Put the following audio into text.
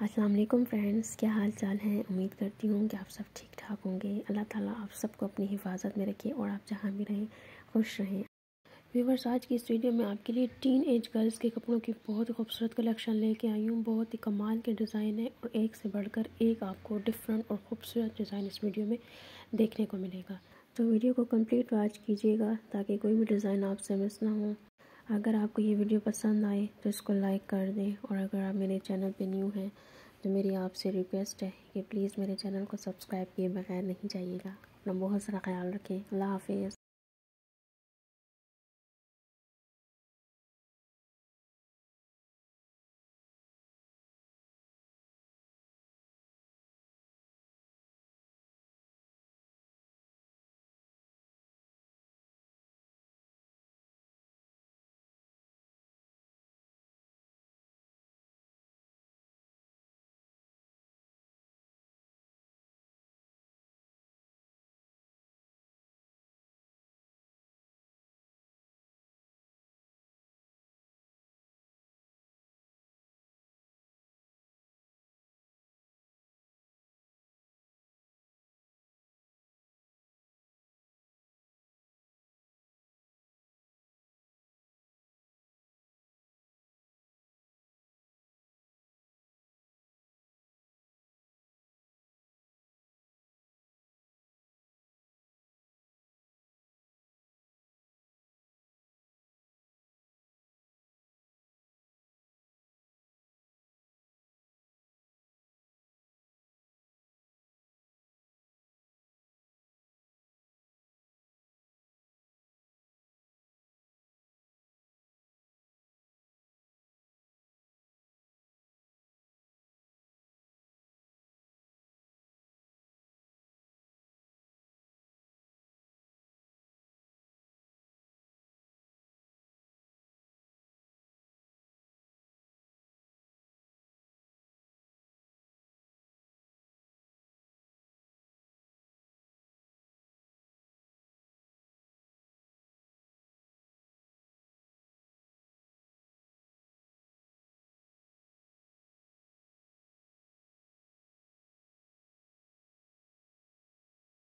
अस्सलाम वालेकुम फ्रेंड्स, क्या हाल चाल है। उम्मीद करती हूँ कि आप सब ठीक ठाक होंगे। अल्लाह ताला आप सबको अपनी हिफाजत में रखे और आप जहाँ भी रहें खुश रहें। व्यूवर्स, आज की इस वीडियो में आपके लिए टीन एज गर्ल्स के कपड़ों की बहुत ही खूबसूरत कलेक्शन लेके आई हूँ। बहुत ही कमाल के डिज़ाइन है और एक से बढ़कर एक आपको डिफरेंट और ख़ूबसूरत डिज़ाइन इस वीडियो में देखने को मिलेगा। तो वीडियो को कंप्लीट वॉच कीजिएगा ताकि कोई भी डिज़ाइन आपसे मिस ना हो। अगर आपको ये वीडियो पसंद आए तो इसको लाइक कर दें और अगर आप मेरे चैनल पे न्यू हैं तो मेरी आपसे रिक्वेस्ट है कि प्लीज़ मेरे चैनल को सब्सक्राइब किए बगैर नहीं जाइएगा। अपना बहुत सारा ख्याल रखें। अल्लाह हाफिज़।